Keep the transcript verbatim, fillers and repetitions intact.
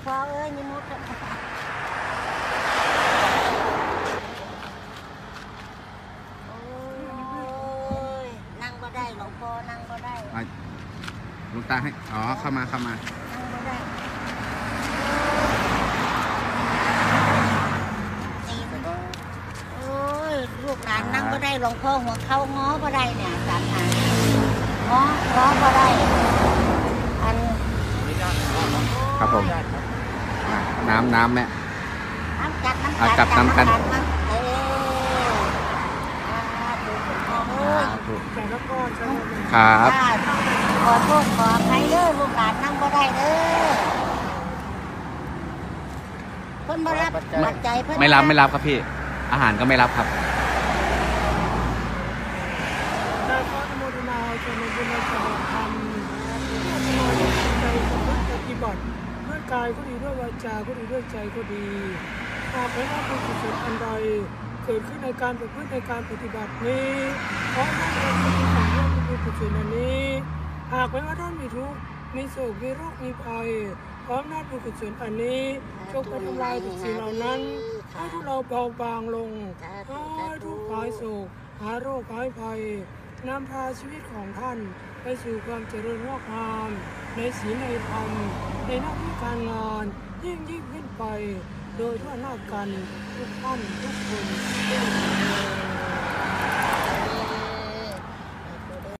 พ่อเอ้ยนิมุตโอ้ยนั่งก็ได้หลวงพ่อนั่งก็ได้หลวงตาให้อ๋อเข้ามาเข้ามานั่งก็ได้โอ้ยลูกหลานนั่งก็ได้หลวงพ่อหัวเข้าง้อก็ได้เนี่ยสามหางง้อง้อก็ได้อันครับผมน้ำน้ำแม่น้ำจัดน้ำจัดน้ำกันเออครับขอโทษขออภัยเด้อลูกหลานนั่งก็ได้เด้อเพิ่นบ่รับปัจจัยเพิ่นไม่รับไม่รับครับพี่อาหารก็ไม่รับครับได้ขออนุโมทนาจงเป็นบุญในสมาธรรมที่อาตมาได้ตั้งใจปฏิบัติด้วยกายก็ดีด้วยวาจาก็ดีด้วยใจก็ดีหากไม่ว่าเป็นกุศลอันใดเกิดขึ้นในการประพฤติในการปฏิบัตินี้ขอให้ท่านเป็นผู้สังวรเป็นกุศลอันนี้หากไม่ว่าท่านมีทุกข์มีโศกมีโรคมีภัยพร้อมน้อมบุญกุศลอันนี้จงไปทำลายทุกสิ่งเหล่านั้นให้ทุกเราเบาบางลงให้ทุกข์หายโศกหายโรคหายภัยนำพาชีวิตของท่านไปสู่ความเจริญงอกงามในศีลในธรรมในหน้าที่การงานยิ่งยิ่งขึ้นไปโดยทั่วหน้ากันทุกท่านทุกคนทุกคน